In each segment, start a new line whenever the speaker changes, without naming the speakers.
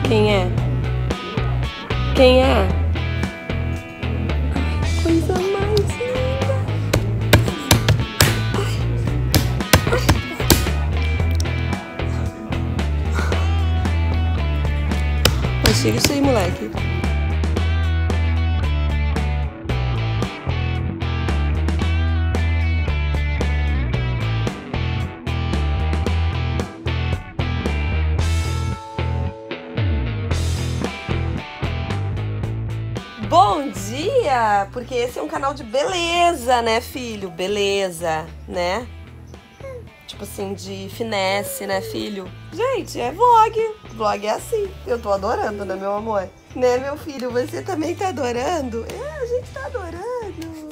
Quem é? Quem é? Coisa mais linda. Mas chega isso aí, moleque. Bom dia! Porque esse é um canal de beleza, né, filho? Beleza, né? Tipo assim, de finesse, né, filho? Gente, é vlog. Vlog é assim. Eu tô adorando, né, meu amor? Né, meu filho? Você também tá adorando? É, a gente tá adorando.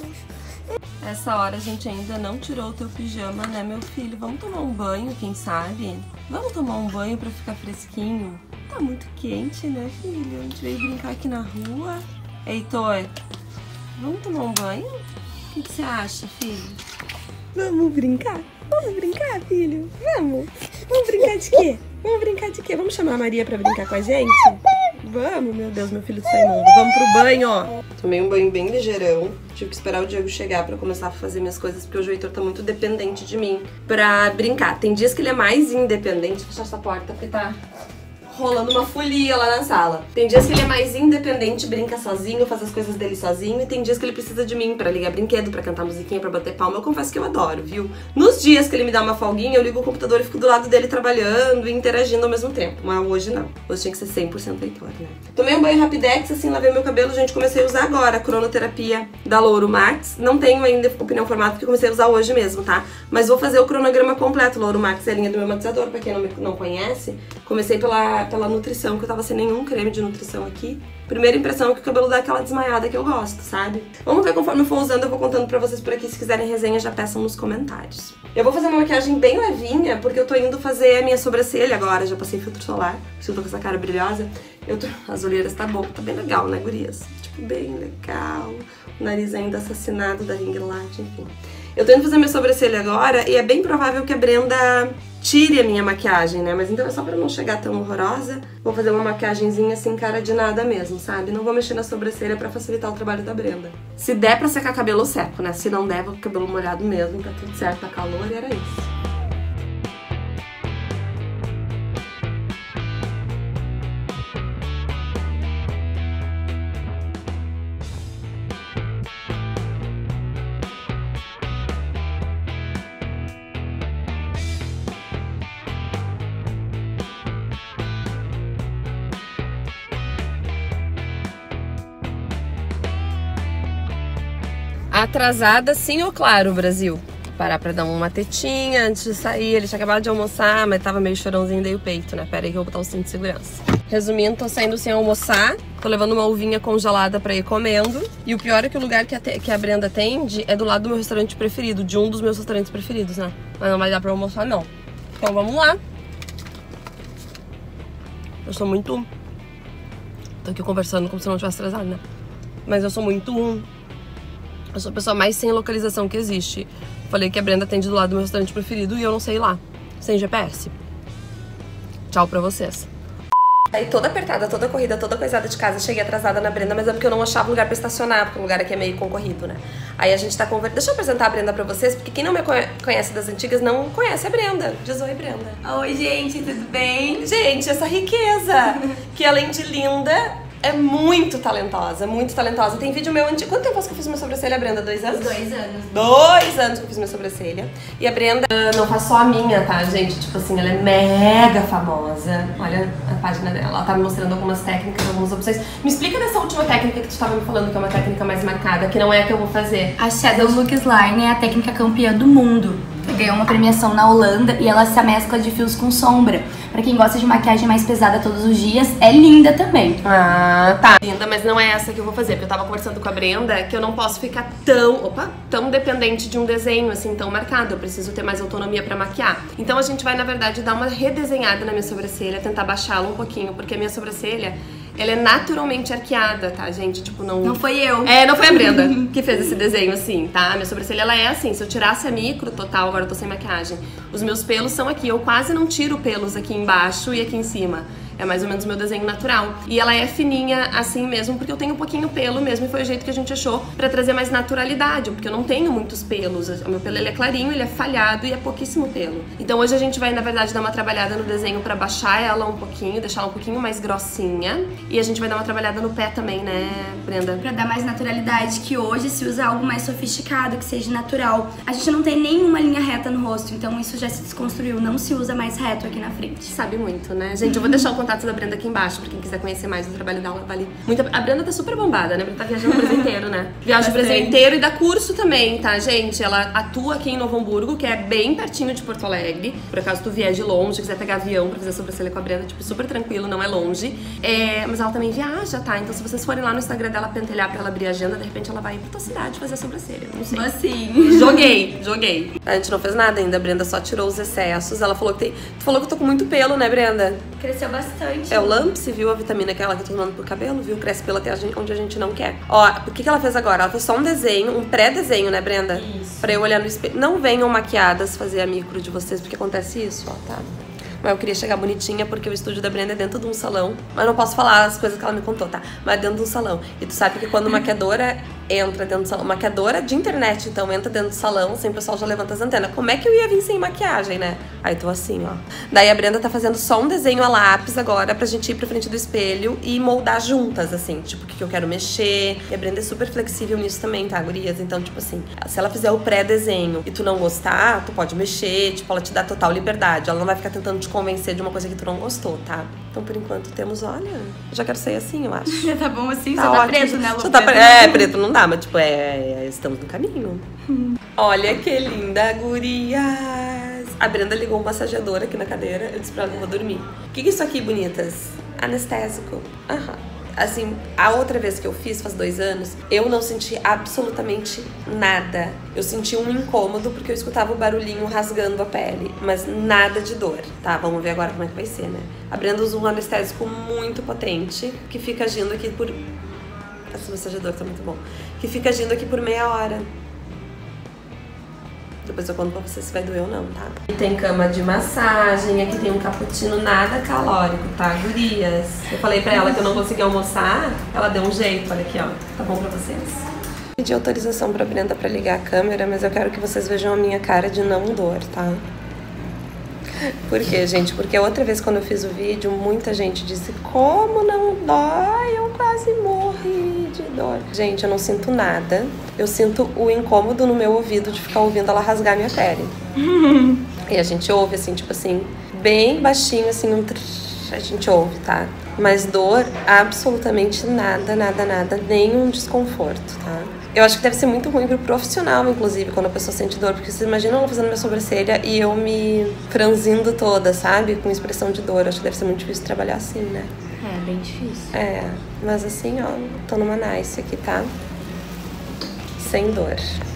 Essa hora a gente ainda não tirou o teu pijama, né, meu filho? Vamos tomar um banho, quem sabe? Vamos tomar um banho pra ficar fresquinho? Tá muito quente, né, filho? A gente veio brincar aqui na rua. Heitor, vamos tomar um banho? O que você acha, filho? Vamos brincar? Vamos brincar, filho? Vamos? Vamos brincar de quê? Vamos brincar de quê? Vamos chamar a Maria pra brincar com a gente? Vamos, meu Deus, meu filho tá imundo. Vamos pro banho, ó. Tomei um banho bem ligeirão. Tive que esperar o Diego chegar pra começar a fazer minhas coisas, porque hoje o Heitor tá muito dependente de mim pra brincar. Tem dias que ele é mais independente. Vou fechar essa porta porque tá rolando uma folia lá na sala. Tem dias que ele é mais independente, brinca sozinho, faz as coisas dele sozinho. E tem dias que ele precisa de mim pra ligar brinquedo, pra cantar musiquinha, pra bater palma. Eu confesso que eu adoro, viu? Nos dias que ele me dá uma folguinha, eu ligo o computador e fico do lado dele trabalhando e interagindo ao mesmo tempo. Mas hoje não. Hoje tinha que ser 100% Heitor, né? Tomei um banho rapidex, assim, lavei meu cabelo. Gente, comecei a usar agora a cronoterapia da Louro Max. Não tenho ainda opinião formada porque comecei a usar hoje mesmo, tá? Mas vou fazer o cronograma completo. Louro Max é a linha do meu matizador, pra quem não conhece. Comecei pela nutrição, que eu tava sem nenhum creme de nutrição aqui. Primeira impressão é que o cabelo dá aquela desmaiada que eu gosto, sabe? Vamos ver conforme eu for usando, eu vou contando pra vocês por aqui. Se quiserem resenha, já peçam nos comentários. Eu vou fazer uma maquiagem bem levinha, porque eu tô indo fazer a minha sobrancelha agora. Já passei filtro solar, porque eu tô com essa cara brilhosa. As olheiras tá bom, tá bem legal, né, gurias? Tipo, bem legal. O nariz ainda assassinado da ring light, enfim. Eu tô indo fazer minha sobrancelha agora e é bem provável que a Brenda tire a minha maquiagem, né? Mas então é só pra não chegar tão horrorosa. Vou fazer uma maquiagenzinha assim, cara de nada mesmo, sabe? Não vou mexer na sobrancelha pra facilitar o trabalho da Brenda. Se der pra secar cabelo, eu seco, né? Se não der, vou com o cabelo molhado mesmo, tá tudo certo, tá calor e era isso. Atrasada, sim ou claro, Brasil? Parar pra dar uma tetinha antes de sair. Ele tinha acabado de almoçar, mas tava meio chorãozinho, dei o peito, né? Pera aí que eu vou botar o cinto de segurança. Resumindo, tô saindo sem almoçar. Tô levando uma uvinha congelada pra ir comendo. E o pior é que o lugar que a Brenda atende é do lado do meu restaurante preferido. De um dos meus restaurantes preferidos, né? Mas não vai dar pra almoçar, não. Então vamos lá. Eu sou muito... Tô aqui conversando como se eu não tivesse atrasado, né? Mas eu sou muito... Eu sou a pessoa mais sem localização que existe. Falei que a Brenda atende do lado do meu restaurante preferido e eu não sei lá. Sem GPS. Tchau pra vocês. Aí toda apertada, toda corrida, toda coisada de casa. Cheguei atrasada na Brenda, mas é porque eu não achava lugar pra estacionar, porque o lugar aqui é meio concorrido, né? Aí a gente tá conversando. Deixa eu apresentar a Brenda pra vocês, porque quem não me conhece das antigas não conhece a Brenda. Diz oi, Brenda.
Oi, gente, tudo bem?
Gente, essa riqueza, que além de linda... É muito talentosa, muito talentosa. Tem vídeo meu antigo. Quanto tempo faz que eu fiz minha sobrancelha, Brenda? 2 anos?
2 anos.
2 anos que eu fiz minha sobrancelha. E a Brenda não faz só a minha, tá, gente? Tipo assim, ela é mega famosa. Olha a página dela. Ela tá me mostrando algumas técnicas, algumas opções. Me explica dessa última técnica que tu tava me falando, que é uma técnica mais marcada, que não é a que eu vou fazer.
A Shadow Lux Line é a técnica campeã do mundo. Ganhou uma premiação na Holanda e ela se mescla de fios com sombra. Pra quem gosta de maquiagem mais pesada todos os dias, é linda também.
Ah, tá. Linda, mas não é essa que eu vou fazer, porque eu tava conversando com a Brenda que eu não posso ficar tão dependente de um desenho, assim, tão marcado. Eu preciso ter mais autonomia pra maquiar. Então a gente vai, na verdade, dar uma redesenhada na minha sobrancelha, tentar baixá-la um pouquinho, porque a minha sobrancelha... Ela é naturalmente arqueada, tá, gente? Tipo, não...
Não foi eu.
É, não foi a Brenda que fez esse desenho assim, tá? Minha sobrancelha, ela é assim. Se eu tirasse a micro total, agora eu tô sem maquiagem, os meus pelos são aqui. Eu quase não tiro pelos aqui embaixo e aqui em cima. É mais ou menos o meu desenho natural. E ela é fininha assim mesmo, porque eu tenho um pouquinho pelo mesmo, e foi o jeito que a gente achou pra trazer mais naturalidade, porque eu não tenho muitos pelos. O meu pelo, ele é clarinho, ele é falhado e é pouquíssimo pelo. Então hoje a gente vai, na verdade, dar uma trabalhada no desenho pra baixar ela um pouquinho, deixar ela um pouquinho mais grossinha. E a gente vai dar uma trabalhada no pé também, né, Brenda?
Pra dar mais naturalidade, que hoje se usa algo mais sofisticado, que seja natural. A gente não tem nenhuma linha reta no rosto, então isso já se desconstruiu, não se usa mais reto aqui na frente.
Sabe muito, né? Gente, eu vou deixar o contato da Brenda aqui embaixo, pra quem quiser conhecer mais o trabalho dela, vale muito. A Brenda tá super bombada, né? A Brenda tá viajando o Brasil inteiro, né? Viaja o Brasil inteiro e dá curso também, tá, gente? Ela atua aqui em Novo Hamburgo, que é bem pertinho de Porto Alegre. Por acaso tu vier de longe, quiser pegar avião pra fazer sobrancelha com a Brenda, tipo, super tranquilo, não é longe. Mas ela também viaja, tá? Então se vocês forem lá no Instagram dela pentelhar pra ela abrir a agenda, de repente ela vai pra tua cidade fazer a sobrancelha. Não sei.
Assim.
Joguei. A gente não fez nada ainda, a Brenda só tirou os excessos. Ela falou que tem... Tu falou que eu tô com muito pelo, né, Brenda?
Cresceu bastante.
É o Lamps, viu? A vitamina aquela que eu tô tomando pro cabelo, viu? Cresce pelo até onde a gente não quer. Ó, o que ela fez agora? Ela fez só um desenho, um pré-desenho, né, Brenda?
Isso.
Pra eu olhar no espelho. Não venham maquiadas fazer a micro de vocês, porque acontece isso, ó, tá? Mas eu queria chegar bonitinha, porque o estúdio da Brenda é dentro de um salão. Mas não posso falar as coisas que ela me contou, tá? Mas é dentro de um salão. E tu sabe que quando maquiadora entra dentro do salão, maquiadora de internet, então, entra dentro do salão, assim, o pessoal já levanta as antenas. Como é que eu ia vir sem maquiagem, né? Aí tô assim, ó. Daí a Brenda tá fazendo só um desenho a lápis agora, pra gente ir pra frente do espelho e moldar juntas, assim, tipo, o que eu quero mexer. E a Brenda é super flexível nisso também, tá, gurias? Então, tipo assim, se ela fizer o pré-desenho e tu não gostar, tu pode mexer, tipo, ela te dá total liberdade. Ela não vai ficar tentando te convencer de uma coisa que tu não gostou, tá? Então, por enquanto, temos, olha, eu já quero sair assim, eu acho.
Já tá bom assim,
Tá
só tá
ótimo.
preto, né, Lu?
Só tá preto não dá, mas tipo, estamos no caminho. Olha que linda, gurias! A Brenda ligou um massageador aqui na cadeira, eu disse pra ela que eu vou dormir. O que é isso aqui, bonitas? Anestésico. Aham. Assim, a outra vez que eu fiz, faz 2 anos, eu não senti absolutamente nada. Eu senti um incômodo porque eu escutava o barulhinho rasgando a pele, mas nada de dor, tá? Vamos ver agora como é que vai ser, né? A Brenda usa um anestésico muito potente, que fica agindo aqui por... Esse massageador tá muito bom. Que fica agindo aqui por meia hora. Depois eu conto pra vocês se vai doer ou não, tá? E tem cama de massagem, aqui tem um cappuccino nada calórico, tá, gurias? Eu falei pra ela que eu não conseguia almoçar, ela deu um jeito, olha aqui, ó. Tá bom pra vocês? Pedi autorização pra Brenda pra ligar a câmera, mas eu quero que vocês vejam a minha cara de não dor, tá? Por quê, gente? Porque a outra vez quando eu fiz o vídeo, muita gente disse: como não dói? Eu quase morri de dor. Gente, eu não sinto nada. Eu sinto o incômodo no meu ouvido de ficar ouvindo ela rasgar minha pele. E a gente ouve, assim, tipo assim, bem baixinho, assim, a gente ouve, tá? Mas dor, absolutamente nada, nenhum desconforto, tá? Eu acho que deve ser muito ruim pro profissional, inclusive, quando a pessoa sente dor, porque vocês imaginam ela fazendo minha sobrancelha e eu me franzindo toda, sabe? Com expressão de dor. Acho que deve ser muito difícil trabalhar assim, né?
É, bem difícil.
É, mas assim, ó, tô numa nice aqui, tá? Sem dor.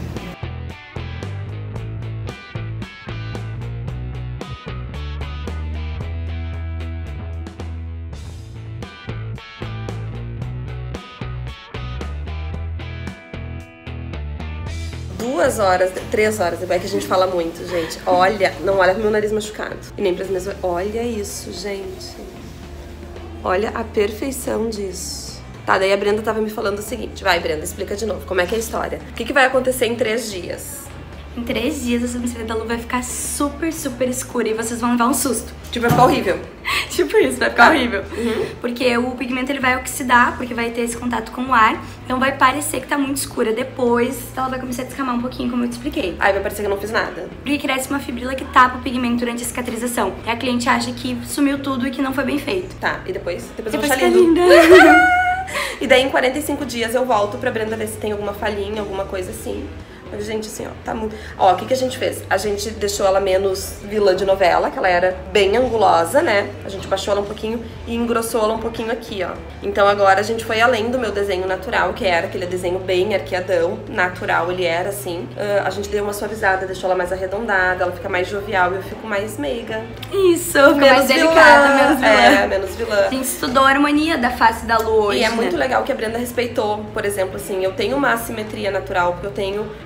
Três horas, é que a gente fala muito, gente. Olha, não olha pro meu nariz machucado. E nem pras minhas... Olha isso, gente. Olha a perfeição disso. Tá, daí a Brenda tava me falando o seguinte. Vai, Brenda, explica de novo. Como é que é a história? O que vai acontecer em 3 dias?
Em 3 dias a sobrancelha da Lu vai ficar super, super escura e vocês vão levar um susto.
Tipo, vai ficar horrível.
Tipo isso, vai ficar horrível. Porque o pigmento ele vai oxidar, porque vai ter esse contato com o ar. Então vai parecer que tá muito escura. Depois ela vai começar a descamar um pouquinho, como eu te expliquei.
Aí vai parecer que eu não fiz nada.
Porque cresce uma fibrila que tapa o pigmento durante a cicatrização. E a cliente acha que sumiu tudo e que não foi bem feito.
Tá, e depois? Depois eu vou
Fica
achar lindo.
linda.
E daí em 45 dias eu volto pra Brenda ver se tem alguma falhinha, alguma coisa assim. Mas, gente, assim, ó, tá muito... Ó, o que a gente fez? A gente deixou ela menos vilã de novela, que ela era bem angulosa, né? A gente baixou ela um pouquinho e engrossou ela um pouquinho aqui, ó. Então agora a gente foi além do meu desenho natural, que era aquele desenho bem arqueadão, natural, ele era assim. A gente deu uma suavizada, deixou ela mais arredondada, ela fica mais jovial e eu fico mais meiga.
Isso, fica mais delicada, menos vilã.
É, menos vilã.
A gente estudou a harmonia da face da Lu hoje,
E é
né?
muito legal que a Brenda respeitou, por exemplo, assim, eu tenho uma assimetria natural, porque eu tenho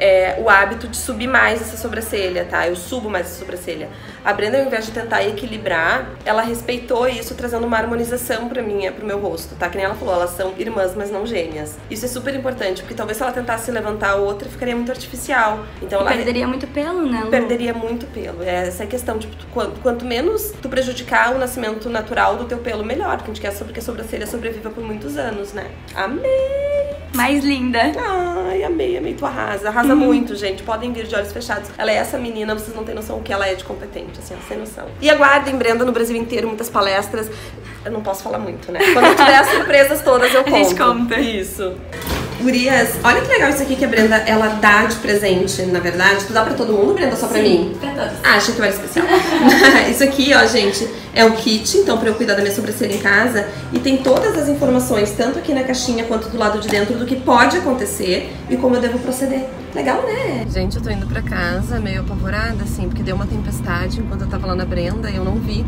o hábito de subir mais essa sobrancelha, tá? Eu subo mais essa sobrancelha. A Brenda, ao invés de tentar equilibrar, ela respeitou isso, trazendo uma harmonização pro meu rosto, tá? Que nem ela falou, elas são irmãs, mas não gêmeas. Isso é super importante, porque talvez se ela tentasse levantar a outra, ficaria muito artificial. Então ela
perderia muito pelo, né, Lu?
Perderia muito pelo. Essa é a questão, tipo, quanto menos tu prejudicar o nascimento natural do teu pelo, melhor. Porque a gente quer que a sobrancelha sobreviva por muitos anos, né? Amei!
Mais linda.
Ai, amei, tu arrasa. Arrasa muito, gente. Podem vir de olhos fechados. Ela é essa menina, vocês não têm noção o que ela é de competente, assim, sem noção. E aguardem, Brenda, no Brasil inteiro, muitas palestras. Eu não posso falar muito, né? Quando eu tiver as surpresas todas, eu conto.
A gente conta.
Isso. Gurias, olha que legal isso aqui que a Brenda, ela dá de presente, na verdade. Tu dá pra todo mundo, Brenda, só pra mim?
Pra todos.
Ah, achei que eu era especial. Isso aqui, ó, gente, é o kit, então pra eu cuidar da minha sobrancelha em casa. E tem todas as informações, tanto aqui na caixinha quanto do lado de dentro, do que pode acontecer e como eu devo proceder. Legal, né? Gente, eu tô indo pra casa meio apavorada, assim, porque deu uma tempestade enquanto eu tava lá na Brenda e eu não vi.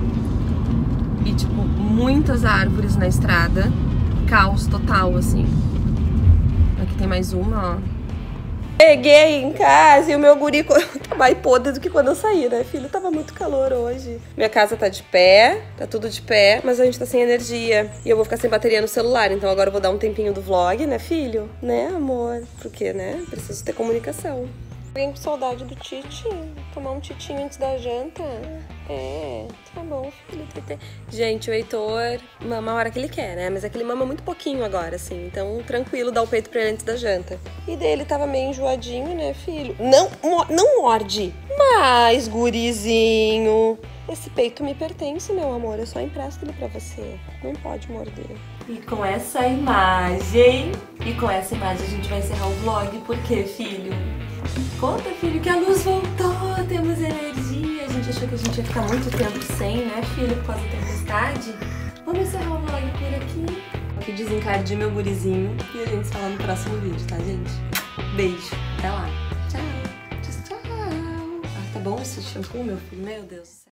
E, tipo, muitas árvores na estrada. Caos total, assim. Aqui tem mais uma, ó. Cheguei em casa e o meu guri tá mais podre do que quando eu saí, né, filho? Tava muito calor hoje. Minha casa tá de pé, tá tudo de pé, mas a gente tá sem energia. E eu vou ficar sem bateria no celular, então agora eu vou dar um tempinho do vlog, né, filho? Né, amor? Porque, né, preciso ter comunicação. Alguém com saudade do Tite? Tomar um titinho antes da janta? É, tá bom, filho. Gente, o Heitor mama a hora que ele quer, né? Mas é que ele mama muito pouquinho agora, assim. Então, tranquilo, dá o peito pra ele antes da janta. E daí ele tava meio enjoadinho, né, filho? Não morde! Mas, gurizinho, esse peito me pertence, meu amor. Eu só empresto ele pra você. Não pode morder. E com essa imagem a gente vai encerrar o vlog. Por quê, filho? Conta, filho, que a luz voltou, temos energia. A gente achou que a gente ia ficar muito tempo sem, né, filho, por causa da tempestade. Vamos encerrar o vlog por aqui. Aqui desencarde meu gurizinho e a gente se fala no próximo vídeo, tá, gente? Beijo, até lá. Tchau. Tchau. Ah, tá bom esse shampoo, meu filho? Meu Deus.